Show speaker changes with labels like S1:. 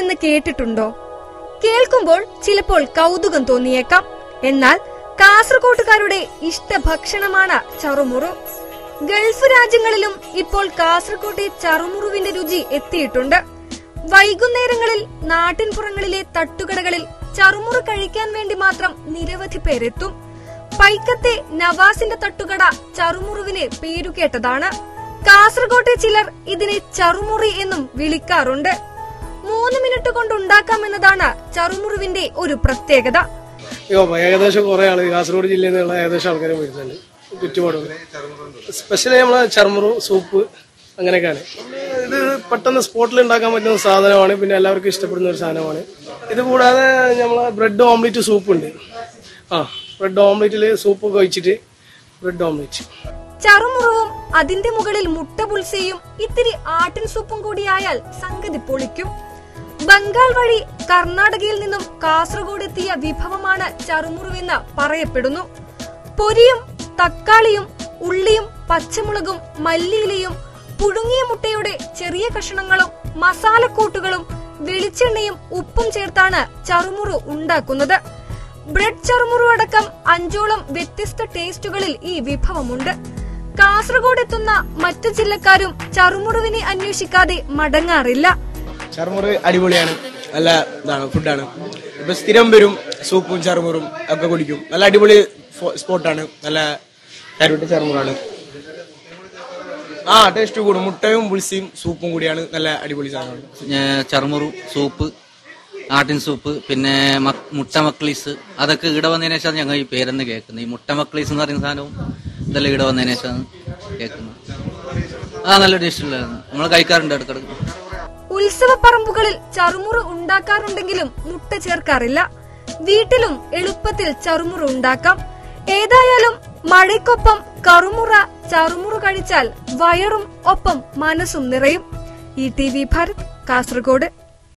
S1: എന്ന് കേട്ടിട്ടുണ്ടോ? കേൾക്കുമ്പോൾ ചിലപ്പോൾ കൗതുകം തോന്നിയേക്കാം. എന്നാൽ കാസർകോട്ടുകാരുടെ ഇഷ്ടഭക്ഷണമാണ് ചറുമുറു. ഗൾഫ് രാജ്യങ്ങളിലും ഇപ്പോൾ കാസർകോട്ടെ ചറുമുറുവിന്റെ രുചി എത്തിയിട്ടുണ്ട്. വൈകുന്നേരങ്ങളിൽ നാട്ടിൻപുറങ്ങളിലെ തട്ടുകടകളിൽ ചറുമുറു കഴിക്കാൻ വേണ്ടി മാത്രം നിരവധി പേരെത്തും. പൈക്കത്തെ നവാസിന്റെ തട്ടുകട ചറുമുറുവിന് പേരുകേട്ടതാണ്. കാസർകോട്ടെ ചിലർ ഇതിനെ ചറുമുറി എന്നും വിളിക്കാറുണ്ട്. 3 മിനിറ്റ് കൊണ്ട് ഉണ്ടാക്കാമെന്നതാണ് ചറുമുറുവിന്റെ ഒരു പ്രത്യേകത.
S2: ഏകദേശം കുറെ ആള് കാസർഗോഡ് ജില്ലയിൽ നിന്നുള്ള ഏകദേശം ആൾക്കാരെ വരുന്നുണ്ട്. ചുറ്റുപാടും സ്പെഷ്യലി നമ്മളെ ചറുമുറു സൂപ്പ് അങ്ങനെയൊക്കെയാണ്. ഇത് പെട്ടെന്ന് സ്പോട്ടിൽ ഉണ്ടാക്കാൻ പറ്റുന്ന സാധനമാണ്. പിന്നെ എല്ലാവർക്കും ഇഷ്ടപ്പെടുന്ന ഒരു സാധനമാണ്. ഇത് കൂടാതെ നമ്മളെ ബ്രെഡ് ഓംലെറ്റ് സൂപ്പ് ഉണ്ട്. ബ്രെഡ് ഓംലെറ്റില് സൂപ്പ് കഴിച്ചിട്ട് ബ്രെഡ് ഓംലെറ്റ്.
S1: ചറുമുറുവും അതിന്റെ മുകളിൽ മുട്ട പുൽസയും ഇത്തിരി ആട്ടിൻ സൂപ്പും കൂടിയായാൽ സംഗതി പൊളിക്കും. ബംഗാൾ വഴി കർണാടകയിൽ നിന്നും കാസർഗോഡ് എത്തിയ വിഭവമാണ് ചറുമുറുവെന്ന് പറയപ്പെടുന്നു. പൊരിയും തക്കാളിയും ഉള്ളിയും പച്ചമുളകും മല്ലിയിലയും പുഴുങ്ങിയ മുട്ടയുടെ ചെറിയ കഷണങ്ങളും മസാലക്കൂട്ടുകളും വെളിച്ചെണ്ണയും ഉപ്പും ചേർത്താണ് ചറുമുറു ഉണ്ടാക്കുന്നത്. ബ്രെഡ് ചറുമുറു അടക്കം 5ഓളം വ്യത്യസ്ത ടേസ്റ്റുകളിൽ ഈ വിഭവമുണ്ട്. കാസർഗോഡ് എത്തുന്ന മറ്റു ജില്ലക്കാരും ചറുമുറുവിനെ അന്വേഷിക്കാതെ മടങ്ങാറില്ല.
S3: ചറുമുറു അടിപൊളിയാണ്, നല്ല ഇതാണ് ഫുഡാണ്. ഇപ്പൊ സ്ഥിരം വരും, സൂപ്പും ചറുമുറും ഒക്കെ കുടിക്കും. നല്ല അടിപൊളി സ്പോട്ടാണ്, നല്ല ചറുമുറാണ്. ടേസ്റ്റ് കൂടും. മുട്ടയും പുളിസിയും സൂപ്പും കൂടിയാണ്, നല്ല അടിപൊളി സാധനമാണ്.
S4: ചറുമുറു സൂപ്പ്, ആട്ടിൻ സൂപ്പ്, പിന്നെ മുട്ട മക്കളീസ്, അതൊക്കെ ഇവിടെ വന്നതിന് ശേഷമാണ് ഞങ്ങൾ ഈ പേരെന്ന് കേൾക്കുന്നത്. ഈ മുട്ട മക്കളീസ് എന്ന് പറയുന്ന സാധനവും ഇതെല്ലാം ഇവിടെ വന്നതിന് ശേഷമാണ് കേൾക്കുന്നത്. നല്ല ടേസ്റ്റുള്ളതാണ്, നമ്മൾ കഴിക്കാറുണ്ട് ഇടക്കിടക്ക്.
S1: ഉത്സവ പറമ്പുകളിൽ ചറുമുറു ഉണ്ടാക്കാറുണ്ടെങ്കിലും മുട്ട ചേർക്കാറില്ല. വീട്ടിലും എളുപ്പത്തിൽ ചറുമുറു ഉണ്ടാക്കാം. ഏതായാലും മഴയ്ക്കൊപ്പം കറുമുറ ചറുമുറു കഴിച്ചാൽ വയറും ഒപ്പം മനസ്സും നിറയും. ETV ഭാരത്, കാസർഗോഡ്.